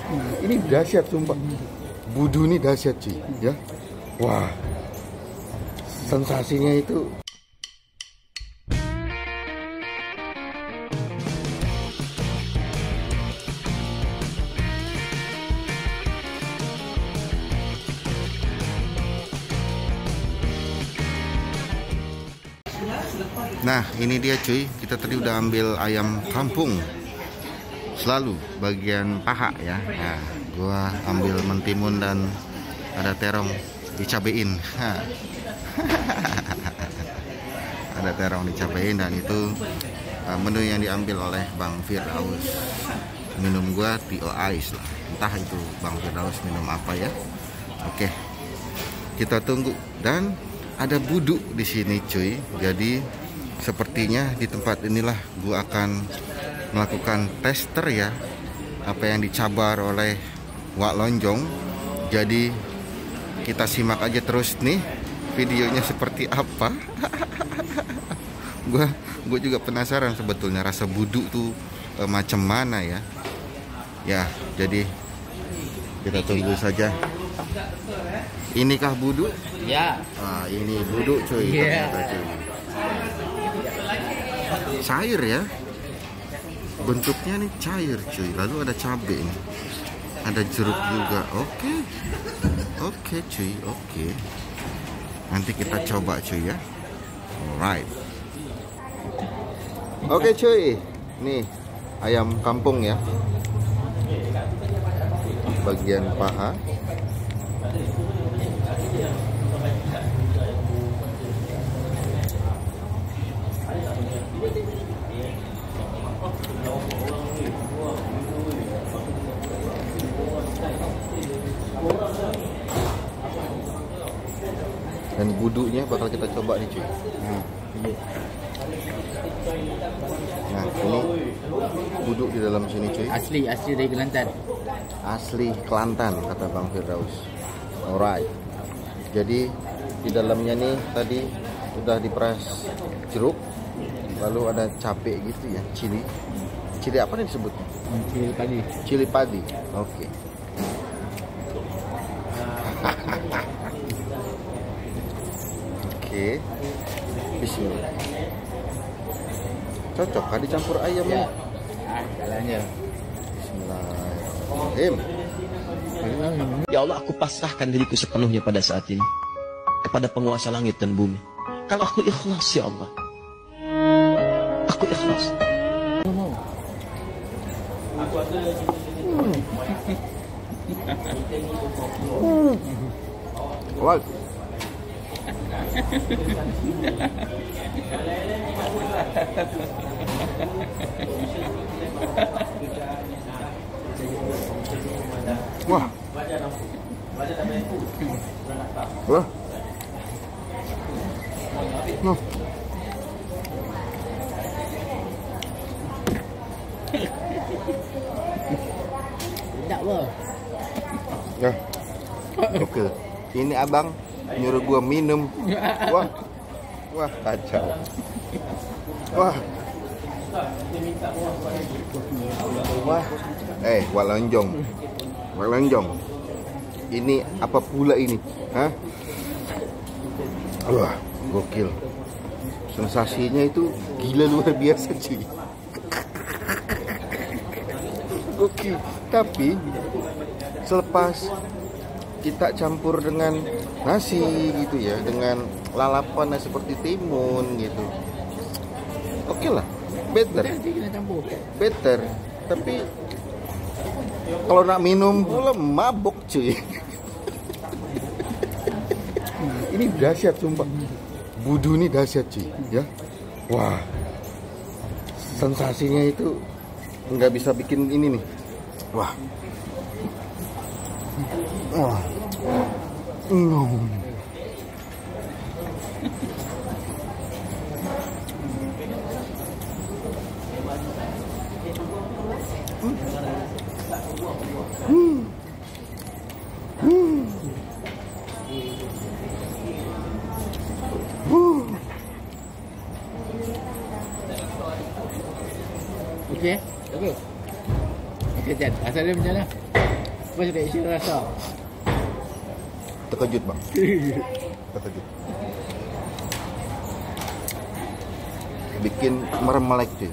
Ini dahsyat sumpah. Budu ini dahsyat cuy, ya. Wah. Sensasinya itu Nah, ini dia cuy. Kita tadi udah ambil ayam kampung. Selalu bagian paha ya. Nah, gua ambil mentimun dan ada terong dicabein. Ada terong dicabein dan itu menu yang diambil oleh Bang Firdaus. Minum gua Tio Ice lah. Entah itu Bang Firdaus minum apa ya. Oke. Kita tunggu dan ada budu di sini cuy. Jadi sepertinya di tempat inilah gua akan melakukan tester ya, apa yang dicabar oleh Wak Lonjong. Jadi kita simak aja terus nih videonya seperti apa. Gua juga penasaran sebetulnya rasa budu tuh macam mana ya. Ya, jadi kita tunggu saja. Inikah budu? Ya. Ah, ini budu cuy. Ternyata cuy. Cair ya. Bentuknya nih cair cuy. Lalu ada cabai nih. Ada jeruk juga. Oke cuy, oke. Nanti kita coba cuy ya. Alright. Oke cuy. Nih ayam kampung ya. Bagian paha. Dan budunya bakal kita coba nih cuy. Nah ini budu di dalam sini cuy. Asli dari Kelantan. Asli Kelantan kata Bang Firdaus. Alright. Jadi di dalamnya nih tadi udah diperas jeruk, lalu ada cabai gitu ya, cili. Cili apa nih disebutnya? Cili padi. Cili padi. Oke. Oke. Bismillah. Cocok kan dicampur ayamnya? Ya. Jalannya. Bismillahirrahmanirrahim. Ya Allah, aku pasrahkan diriku sepenuhnya pada saat ini kepada penguasa langit dan bumi. Kalau aku ikhlas ya Allah, aku ikhlas. Wah. Wah. Wah. No. Tidak wah. Ya. Oke. Ini abang nyuruh gua minum. Wah. Wah, kacau. Wah. Wah. Wak Lonjong. Wak Lonjong. Ini apa pula ini? Hah? Wah, gokil. Sensasinya itu gila luar biasa cuy. Gokil. Tapi selepas kita campur dengan nasi gitu ya, dengan lalapan seperti timun gitu, oke lah, better. Tapi kalau nak minum pula mabok cuy. Ini dahsyat sumpah. Budu ini dahsyat cuy ya. Wah, sensasinya itu nggak bisa bikin ini nih. Wah. Wah. Okey. Okey, Jan. Asal dia macam mana? first reaction rasa? Terkejut bang. Terkejut. Bikin merem melek cuy.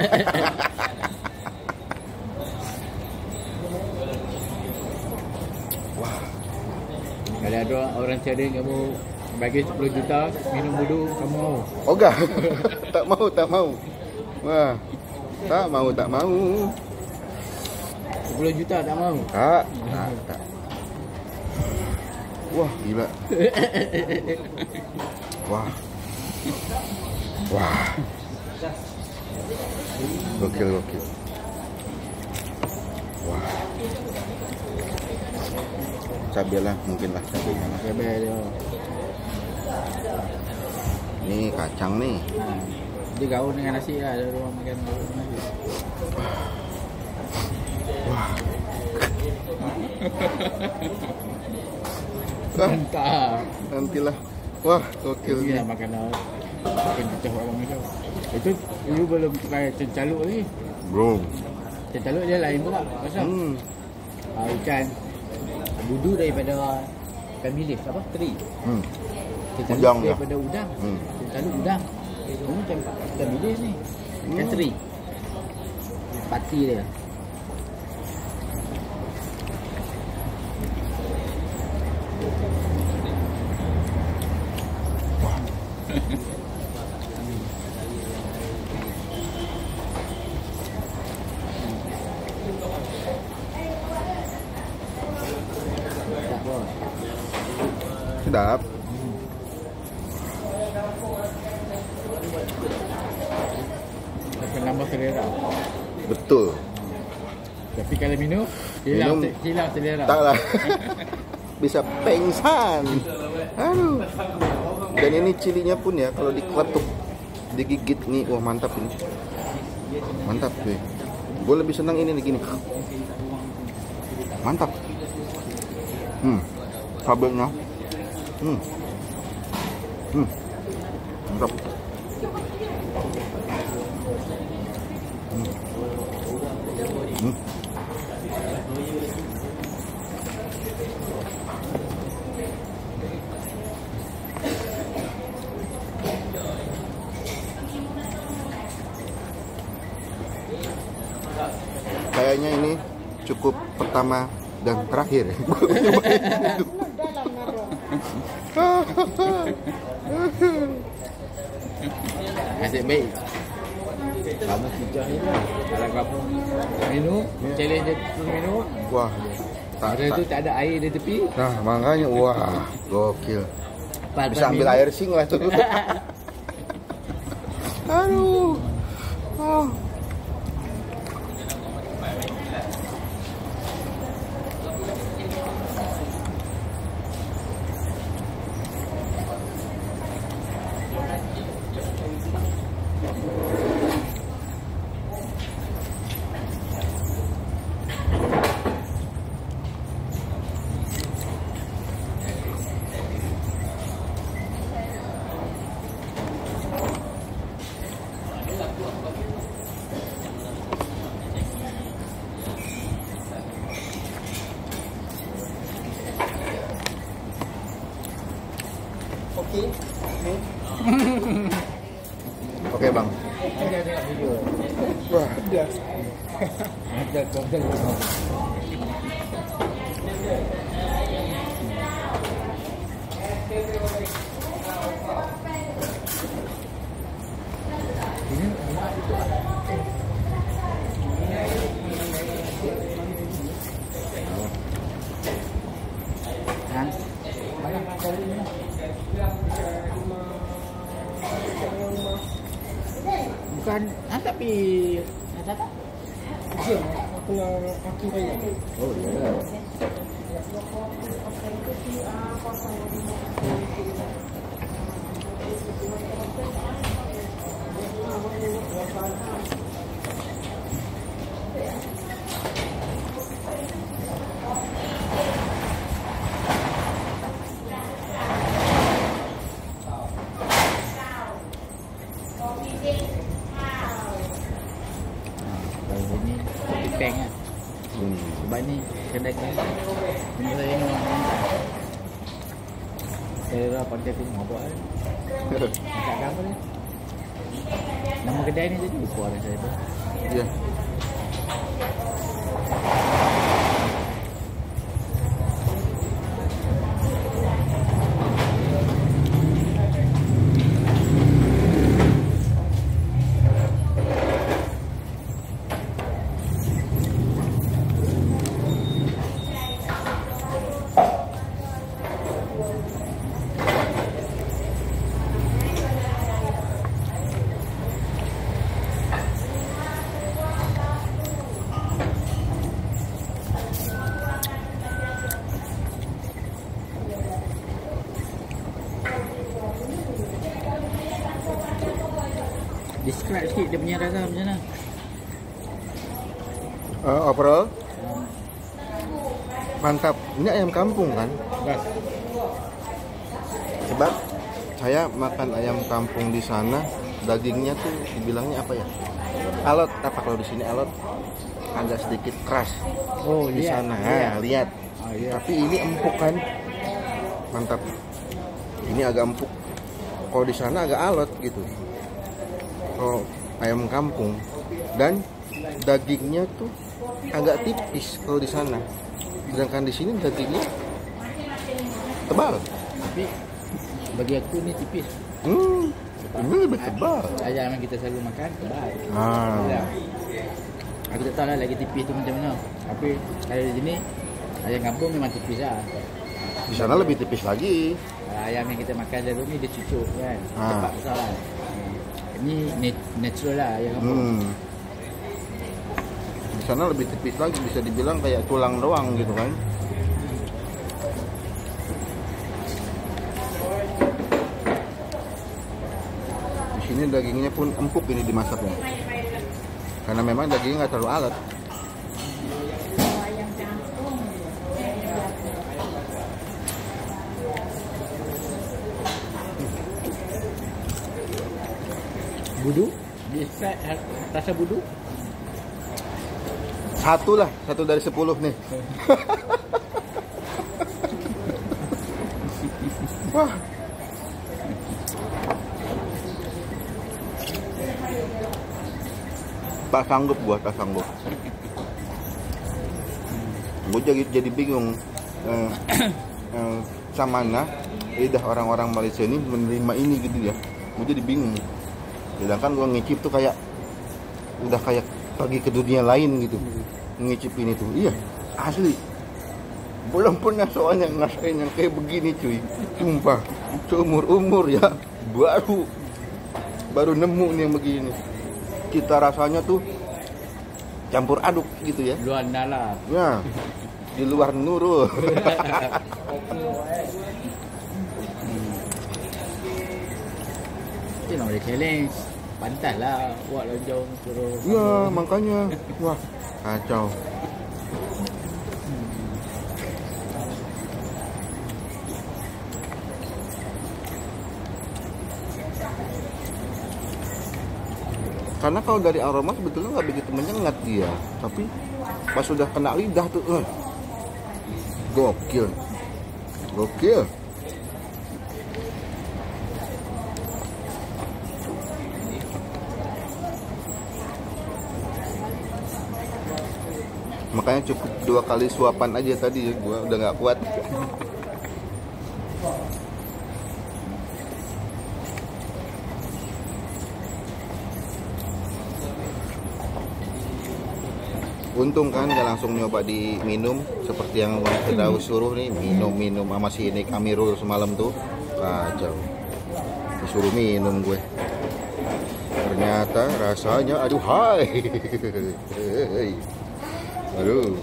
Wah. Kalau ada orang cari kamu bagi 10 juta minum wudu, kamu mau? Oh enggak. Tak mau, tak mau. Wah. Tak mau, tak mau. 10 juta tak mau? Tak, tak. Wah, gila. Wah. Wah. Gokil, gokil. Wah. Cabai lah, mungkin lah cabainya lah. Cabai dia. Ini kacang nih. Dia gaul dengan nasi lah, ada orang makan gaul dengan nasi. Wah. Mantap. Nantilah. Wah, gokil. Ini lah makanan makan pecah orang macam. Itu you belum try cencaluk lagi. Bro. Cencaluk dia lain pula. Pasal ikan budu daripada ikan bilis apa? Teri. Cencaluk Udang daripada udang. Cencaluk udang. Ini macam ikan bilis ni. Ikan teri. Pati dia. Sedap. Akan nambah selera. Betul. Tapi kalau minum hilang selera. Taklah. Bisa pengsan. Aduh. Dan ini cilinya pun ya kalau diketuk, digigit nih, wah mantap ini. Mantap cuy. Gue lebih senang ini nih gini. Mantap. Kabelnya. Mantap. Kayaknya ini cukup pertama dan terakhir. Nasib baik. Kamu kijah ni lah. Kalau kamu minum, challenge dia terus minum. Wah. Ada tu tak ada air di tepi. Nah, makanya wah, gokil. Bisa ambil minum. air sing lah tuh. Aduh. Oh. Oke bang. Wah. Bukan, tapi apa? Kena kaki raya. Oh ya. Kalau ini tank kan. Sebab ni kedai ni. Ini saya ni orang ni. Saya pandai tu mau buat. Tak apa ni. Nama kedai ni jadi lupa dah saya tu. Ya. Describe sikit dia punya rasa macam mana? Overall mantap. Ini ayam kampung kan? Bas. Sebab saya makan ayam kampung di sana, dagingnya tuh dibilangnya apa ya? Alot. Apa kalau di sini alot? Agak sedikit keras. Oh, Di lihat. sana, Lihat. lihat. Oh, iya. Tapi ini empuk kan? Mantap. Ini agak empuk. Kalau di sana agak alot gitu. Kalau ayam kampung, dan dagingnya tuh agak tipis kalau di sana. Sedangkan di sini dagingnya tebal. Tapi bagi aku ni tipis. Ini lebih tebal. Ayam yang kita selalu makan tebal. Ah. Aku tak tahu lah lagi tipis tu macam mana. Tapi kalau di sini ayam kampung memang tipis lah. Di sana lebih tipis lagi. Kalau ayam yang kita makan dulu ni dia cucuk kan. Ah. Cepat besar lah. Ini natural lah ayam kampung. Di sana lebih tipis lagi, bisa dibilang kayak tulang doang gitu kan. Di sini dagingnya pun empuk ini dimasaknya. Karena memang dagingnya nggak terlalu alat. Budu? Describe rasa budu? Satu lah, 1 dari 10 nih. Wah. Tak sanggup gua, tak sanggup. Gue jadi bingung sama mana lidah orang-orang Malaysia ini menerima ini gitu ya. Gue jadi bingung. Sedangkan gue ngicip tuh kayak udah kayak pergi ke dunia lain gitu. Ngicip ini tuh. Iya, asli. Belum pernah soalnya ngerasain yang kayak begini cuy. Sumpah, seumur-umur ya baru nemu nih yang begini. Cita rasanya tuh campur aduk gitu ya. Luar dalam. Ya, di luar nurul. Itu nak boleh challenge. Pantas lah buat lonjong suruh. Iya, makanya. Wah, kacau. Karena kalau dari aroma sebetulnya nggak begitu menyengat dia, tapi pas sudah kena lidah tuh, gokil, gokil. Makanya cukup 2 kali suapan aja tadi, gua udah nggak kuat. Untung kan gak langsung nyoba diminum seperti yang Firdaus suruh nih, minum sama si Nick Amirul semalam tuh. Kacau. Disuruh minum gue. Ternyata rasanya aduh hai. Aduh.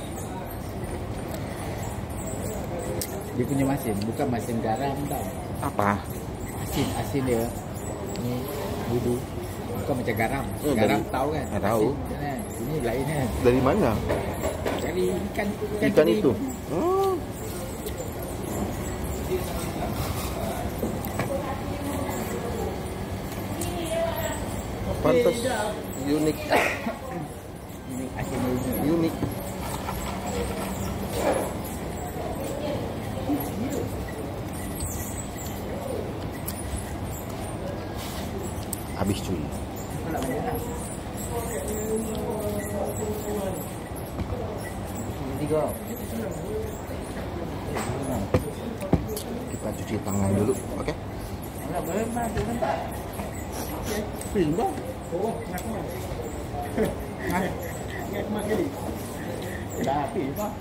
Dia punya masin, bukan masin garam tau. Apa? Asin dia. Ni budu. Bukan macam garam. Garam tahu kan? Tahu. Ini lain kan. Dari mana? Dari Ikan itu. Pantas unik. Ini asin Unik. habis cuy. Tiga. Kita cuci tangan dulu, oke? Enggak boleh mah, bentar. Pindah. Oh, ngaku. Ngaku mah kali. Dah api pak.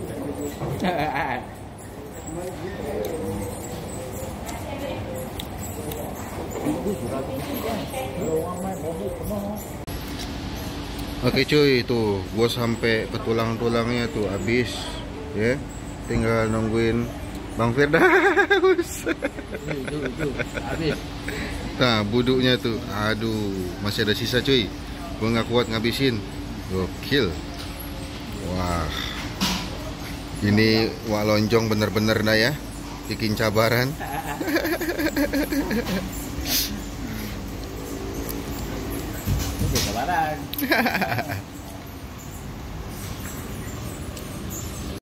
Oke cuy, tuh gua sampai ke tulang-tulangnya tuh habis ya. Tinggal nungguin Bang Firdaus. Habis. Nah, buduknya tuh. Aduh, masih ada sisa cuy. Gua nggak kuat ngabisin. Gokil. Wah. Ini wak lonjong bener-bener dah ya. Bikin cabaran. Cabaran.